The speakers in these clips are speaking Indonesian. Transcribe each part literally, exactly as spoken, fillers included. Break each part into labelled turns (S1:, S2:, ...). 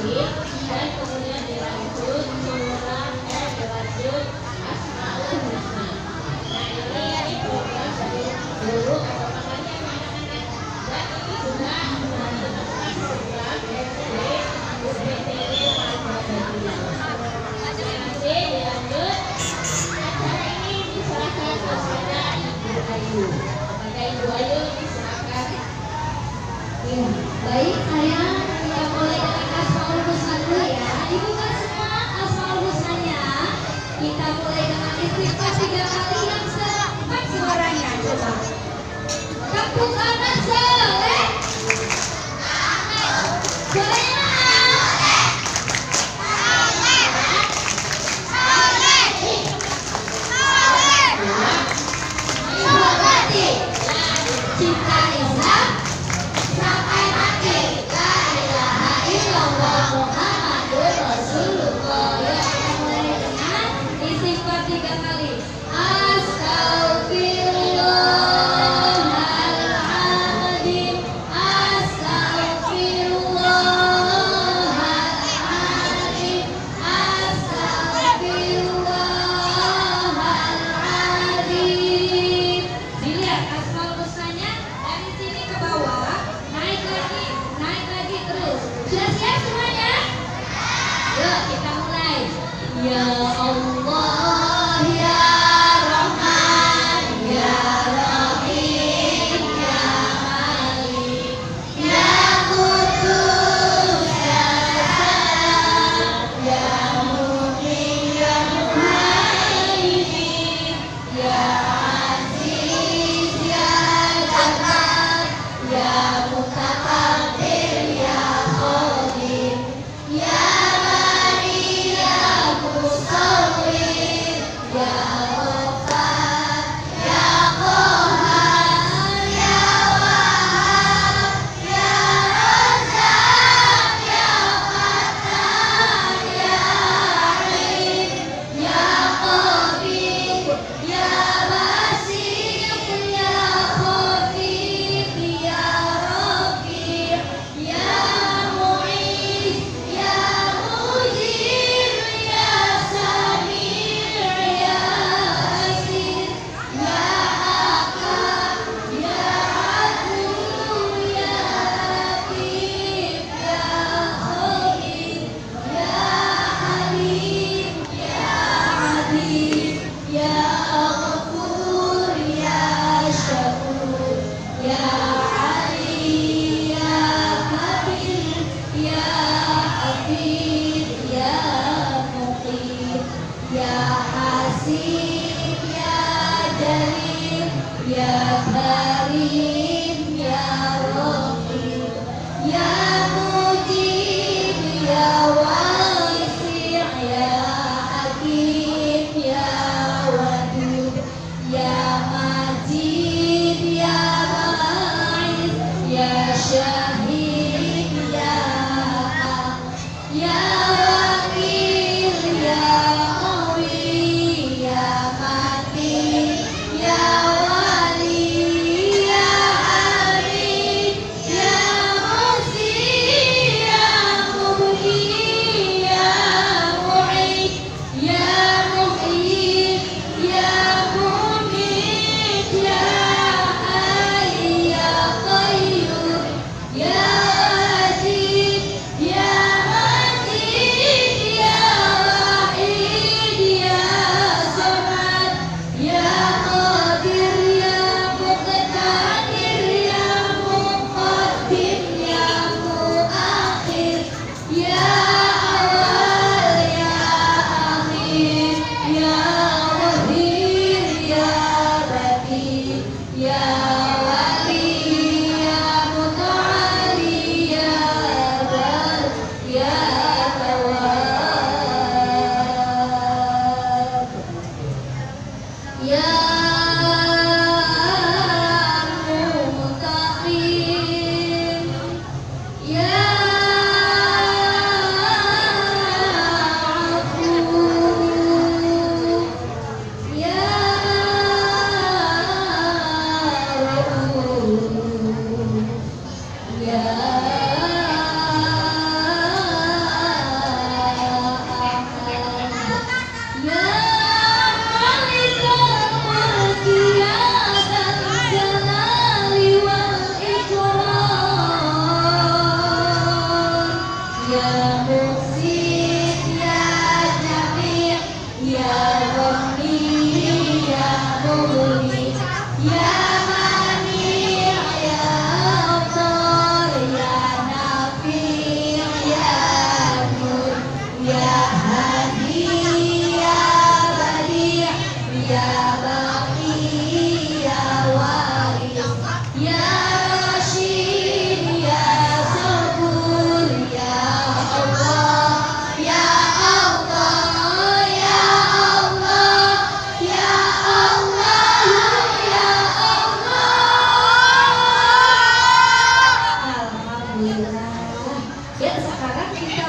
S1: tauhid, dan kemudian dilanjut surah eh dilanjut asmaul husna. Nah ini ini program dari guru atau makanya anak-anak dan ini juga menerapkan program S D U P T W Muhammadiyah. Nanti dilanjut acara ini diserahkan kepada Ibu Ayu. Apakah Ibu Ayu diserahkan?
S2: Ya, baik, saya ya mulai dari Asmaul Husna dulu ya. Dibuka semua Asmaul Husnanya. Kita mulai dengan istighfar tiga kali yang seempat suaranya. Coba. Kampung anak soleh. Soleh. Cinta Islam sampai mati. La ilaha illallah Muhammadur Rasulullah. Ya, kita mulai dengan istighfar tiga kali. Astaghfirullahaladzim. Astaghfirullahaladzim. Astaghfirullahaladzim. Dilihat asmaul husnanya dari sini ke bawah, naik lagi, naik lagi terus. Sudah siap semuanya? Yuk kita mulai. Ya Allah, ya Rahman, ya Rahim, ya Malik, ya Qudus, ya Salam, ya Mu'min, ya Muhaimin, ya Aziz, ya Jabbar, ya Mutakabbir, ya Qadir, ya Bari, ya Musawwir, ya Ghaffar, ya Qahhar, ya Wahhab, ya Razzaq, ya Fattah, ya Alim, ya Qabir, ya Basir, ya Khabir, ya Rafi', ya Mu'id, ya Mujib, ya Sami', ya Basir, ya Hakam, ya Adul, ya Latif, ya Khabir, ya Halim, ya Adil, ya Ghafur, ya Syakur, ya Ali, ya Kabir, ya Hafid, ya Muqim, ya Hasib, ya Jalil, ya Karim, ya Raqib, ya Mujib, ya Wasi', ya Hakim, ya Wadud, ya Majid, ya Ba'id, ya Syahid, ya Haq, ya Wakil, ya Qawi, ya Matin, ya Wali, ya Hamid, ya Muhsi, ya Mubdi, ya Mu'id, ya Muhyi, ya Mumit, ya Hayy, ya Qayyum, ya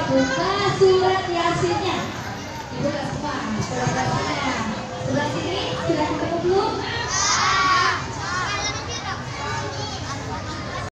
S2: buka surat Yasinnya. Dibuka semua surat Yasinnya. Sebelah sini sudah ketemu belum?